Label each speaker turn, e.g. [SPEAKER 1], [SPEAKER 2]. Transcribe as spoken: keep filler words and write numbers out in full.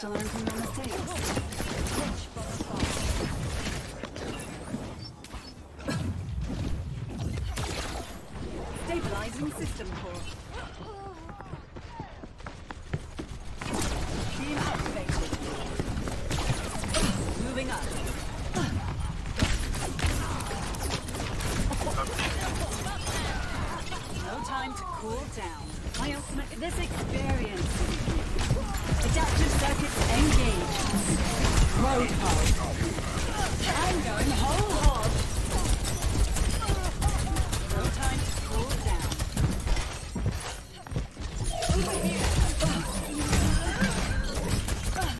[SPEAKER 1] to learn from your mistakes. Stabilizing system core. Beam activated. Moving up. No time to cool down. My ultimate. This experience. Adaptive circuits engaged. Roadblock.